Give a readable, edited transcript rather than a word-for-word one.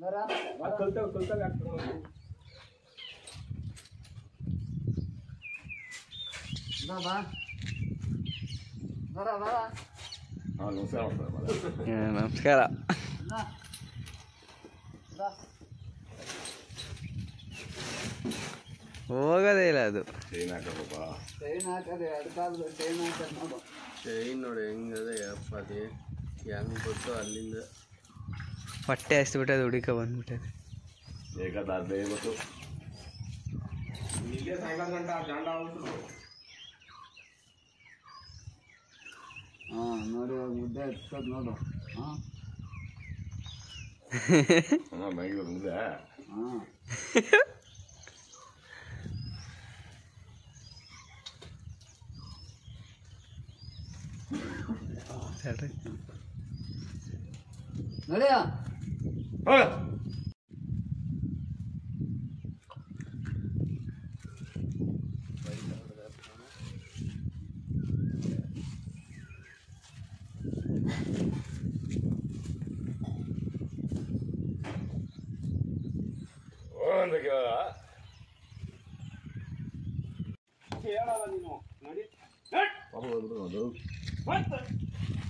ನಮಸ್ಕಾರ. ಹೋಗೋದೇ ಇಲ್ಲ ಅದು. ಚೈನ್ ನೋಡಿ ಹೆಂಗದೆ ಅಪ್ಪದಿ ಹೆಂಗ್ ಗೊತ್ತು ಅಲ್ಲಿಂದ ಹೊಟ್ಟೆ ಹಸ್ಬಿಟ್ಟದು ಹುಡುಕ ಬಂದ್ಬಿಟ್ಟದೆ. ನೋಡಿ ಮುದ್ದೆ ಎತ್ಸೋದು ನೋಡು. ಮುದ್ದೆ ನೋಡಿಯ ಹೇಳಲ್ಲ ನೀನು ನೋಡಿ.